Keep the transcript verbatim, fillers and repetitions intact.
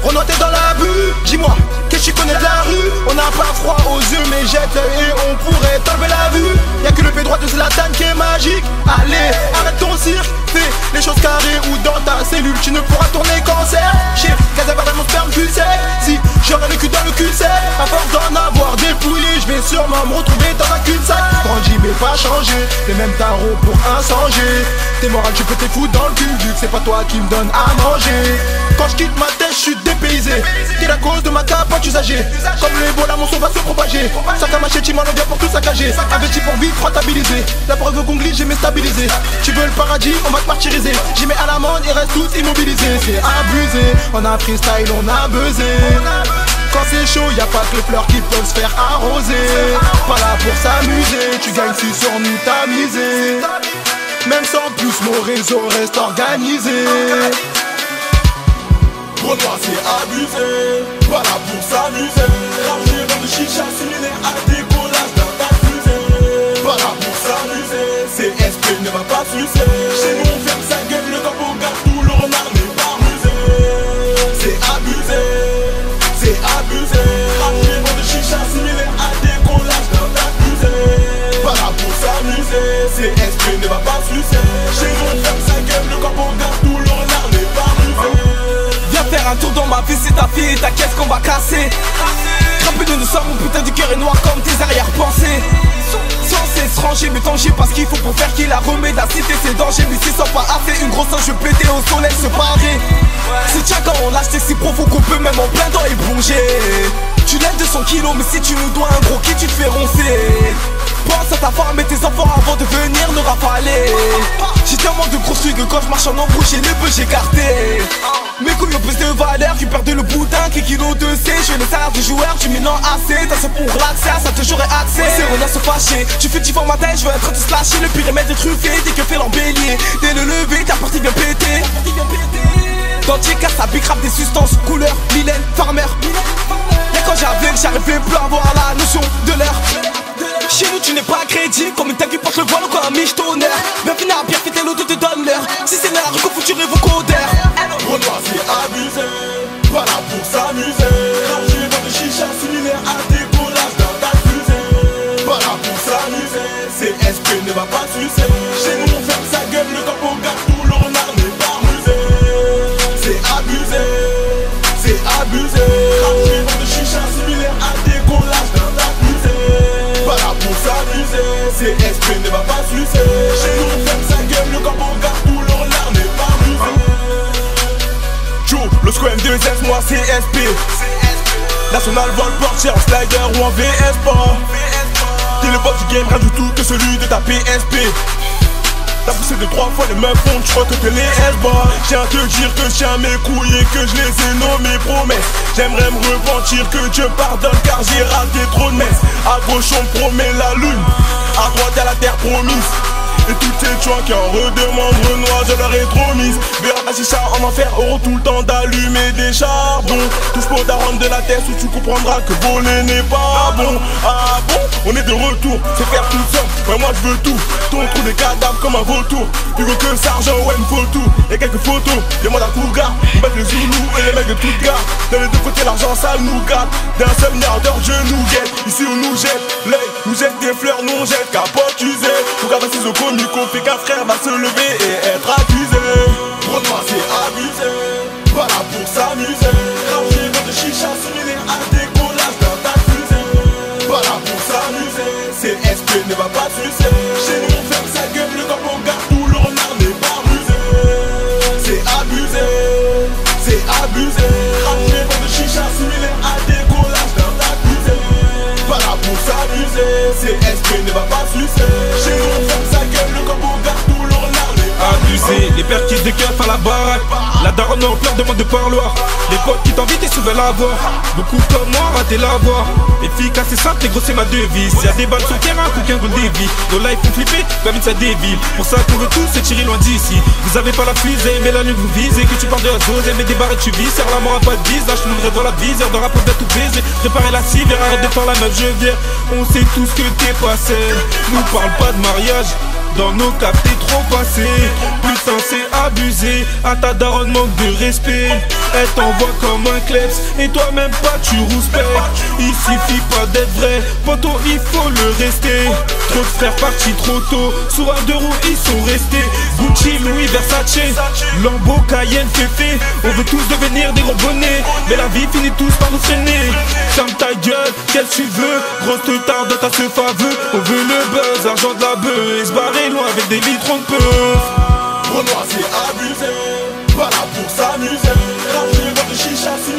Renoir t'es dans la rue, dis-moi, qu'est-ce que tu connais de la rue? On n'a pas froid aux yeux mais jette l'œil et on pourrait t'enlever la vue. Y'a que le pied droit de Zlatan qui est magique. Allez, arrête ton cirque, fais les choses carrées ou dans ta cellule tu ne pourras tourner cancer. Chez Casablanca mon sperme cul sec. Si j'aurais le cul dans le cul sec, à force d'en avoir dépouillé, je vais sûrement me retrouver dans un cul-de-sac. Grandi mais pas changé, les mêmes tarots pour insanger. T'es moral tu peux t'es foutre dans le cul vu que c'est pas toi qui me donne à manger. Quand je quitte ma tête je suis dépaysé. T'es la cause de ma capote usagée. Comme l'Ebola mon son va se propager. Sac à machette m'en vient pour tout saccager. Investi pour vite rentabiliser. La preuve qu'on glisse j'ai m'ai stabilisé. Tu veux le paradis on va te martyriser. J'y mets à l'amende ils restent tous immobilisés. C'est abusé, on a freestyle on a buzzé. Quand c'est chaud y'a pas que les fleurs qui peuvent se faire arroser. Pas là pour s'amuser, tu gagnes si sur nous t'as misé. Même sans plus mon réseau reste organisé. Renoir c'est abusé, pas là pour s'amuser. Rangé dans de chicha similaire à décollage d'un fusée. Pas là pour s'amuser, C S P ne va pas sucer. Chez nous on ferme sa gueule, le corbeau garde tout, le renard n'est pas rusé. C'est abusé, c'est abusé. Rangé dans de chicha similaire à décollage d'un fusée. Pas là pour s'amuser, C S P ne va pas sucer. Chez nous on ferme sa gueule, le corbeau garde tout, le renard n'est pas rusé. Faire un tour dans ma vie, c'est ta fille et ta caisse qu'on va casser. Crapé de nous sommes, mon putain du cœur est noir comme tes arrière-pensées. Censé se ranger mais tanger parce qu'il faut pour faire qu'il a remet la cité c'est danger. Mais si ça pas assez, une grosse je vais péter au soleil se parer. C'est tiens quand on lâche t'es si profond qu'on peut même en plein temps y plonger. Tu lèves deux cents kilos mais si tu nous dois un gros qui tu te fais roncer. Pense à ta femme et tes enfants avant de venir nous rafaler. J'ai tellement de gros trucs que quand je marche en embrouche et les bœufs j'écarté. Mes couilles ont plus de valeur, tu perds le boudin qui kilo de C. Je fais le salaire du joueur, tu mets non assez. T'as ça pour l'accès, ça te j'aurais accès. C'est on a se fâcher, tu fais du fort ma tête, je veux être tous lâcher. Le pire remède de truffé, dès que fait l'embellier. Dès le lever, ta partie vient péter. Dentier casse à big rap des substances, couleur, Mylène, Farmer. Y'a quand j'avais que j'arrivais plus à avoir la notion de l'heure. Chez nous tu n'es pas crédible, comme une tag qui porte le voile ou comme un miche tonnerre. Bien finir, bien fêter l'autre te donne l'heure. Si c'est la rue qu'on fouturait vos codeurs. Renoir c'est abusé, pas là pour s'amuser. Rangé dans de chicha similaire à décollage d'un fusée. Pas là pour s'amuser, C S P ne va pas sucer. Chez nous on ferme sa gueule, le corbeau garde tout, le renard n'est pas rusé. C'est abusé, c'est abusé. Rangé dans de chicha similaire à décollage d'un fusée. Pas là pour s'amuser, C S P ne va pas sucer. Chez nous on ferme sa gueule, le corbeau garde tout, le renard n'est pas rusé. Le square M deux S, moi C S P. National Vol Portier en slider ou en V S pas. T'es le boss du game, rien du tout que celui de ta P S P. T'as poussé de trois fois les mêmes fonds, je crois que t'es les S-bas. J'ai à te dire que je tiens mes couilles et que je les ai nommés promesses. J'aimerais me repentir que Dieu pardonne car j'ai raté trop de messes. À gauche on promet la lune, à droite y'a la terre promise. Et toutes ces tuants qui en redemandent Renoir, je leur ai trop mise. Vers la chicha en enfer, auront tout le temps d'allumer des charbons. Touche pour daronne de la tête où tu comprendras que voler n'est pas bon. Ah bon, on est de retour, c'est faire tout seul, ouais moi je veux tout. Ton trou des cadavres comme un vautour. Tu veux que Sargent, ouais me faut tout. Et quelques photos, demande à Cougar. On bat les Zoulous et les mecs de toute gare. Dans les deux côtés l'argent ça nous gâte. D'un seul nerdeur je nous guette. Ici on nous jette l'œil, nous jette des fleurs, nous on jette capote usée. Faut qu'à passer au comico, fait qu'un frère va se lever et être accusé. Renoir c'est abusé, pas là pour s'amuser. Rangé dans de chicha similaire à décollage d'un fusée. Pas là pour s'amuser, C S P ne va pas sucer. Chez nous on ferme sa gueule, le corbeau garde tout, le renard n'est pas rusé. C'est abusé, c'est abusé. Rangé dans de chicha similaire à décollage d'un fusée. Pas là pour s'amuser, C S P ne va pas sucer. Chez nous on ferme sa gueule, le corbeau garde tout, le renard n'est pas abusé, les pères qui se décuffent à la baraque. La daronne en pleurs demande de parloir. Les potes qui t'invitent et se veulent avoir. Beaucoup comme moi raté la voix. Efficace et simple, et gros c'est ma devise. Y'a des balles sur le terrain, qu'aucun goal dévie. Nos lives font flipper, comme une ça dévie. Pour ça qu'on veut tous se tirer loin d'ici. Vous avez pas la fusée, mais la nuit vous visez. Que tu parles de la zone, mais des barres et tu vis. Serre la mort à pas de bise, là je te dans la visère. Dans la peau d'être tout baiser. Préparez la civière, arrête de faire la meuf, je viens. On sait tous que t'es pas seul. Nous parle pas de mariage. Dans nos caps t'es trop passé. Putain c'est abusé. À ta daronne manque de respect. Elle t'envoie comme un kleps. Et toi même pas tu rouspèques. Il suffit pas d'être vrai. Poto il faut le rester. Trop de frères partis trop tôt. Sur un deux roues ils sont restés. Gucci, Louis, Versace, Lambo, Cayenne, Féfé. On veut tous devenir des gros bonnets. Mais la vie finit tous par nous freiner. Ferme ta gueule, qu'est-ce que tu veux? Grosse te tarde, t'as ce faveux. On veut le buzz, argent de la beuh. Et se barrer loin avec des litrons de peuf. Renoir c'est abusé, pas là pour s'amuser. Remplir de chicha sur